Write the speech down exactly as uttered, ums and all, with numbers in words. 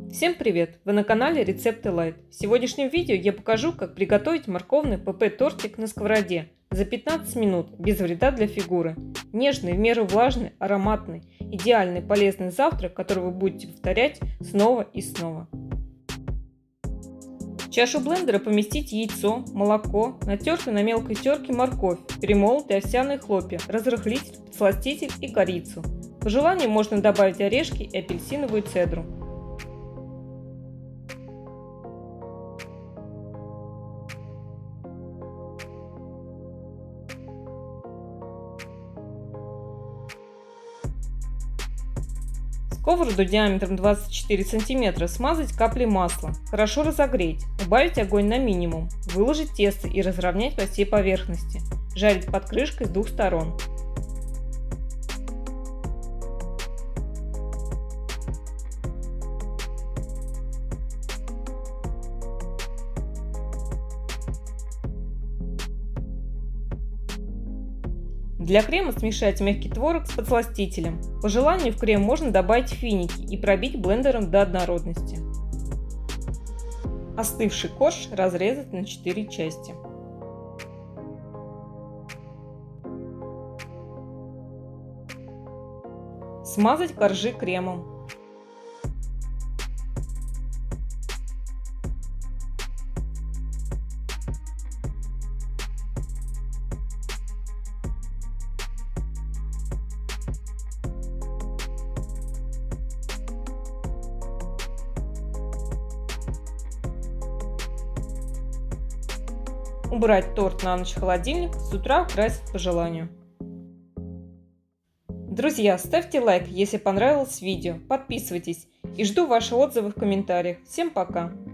Всем привет! Вы на канале Рецепты Лайт. В сегодняшнем видео я покажу, как приготовить морковный ПП-тортик на сковороде за пятнадцать минут, без вреда для фигуры. Нежный, в меру влажный, ароматный, идеальный полезный завтрак, который вы будете повторять снова и снова. В чашу блендера поместить яйцо, молоко, натертую на мелкой терке морковь, перемолотые овсяные хлопья, разрыхлитель, подсластитель и корицу. По желанию можно добавить орешки и апельсиновую цедру. Сковороду диаметром двадцать четыре сантиметра смазать каплей масла, хорошо разогреть, убавить огонь на минимум, выложить тесто и разровнять по всей поверхности, жарить под крышкой с двух сторон. Для крема смешать мягкий творог с подсластителем. По желанию в крем можно добавить финики и пробить блендером до однородности. Остывший корж разрезать на четыре части. Смазать коржи кремом. Убрать торт на ночь в холодильник, с утра украсить по желанию. Друзья, ставьте лайк, если понравилось видео, подписывайтесь и жду ваши отзывы в комментариях. Всем пока!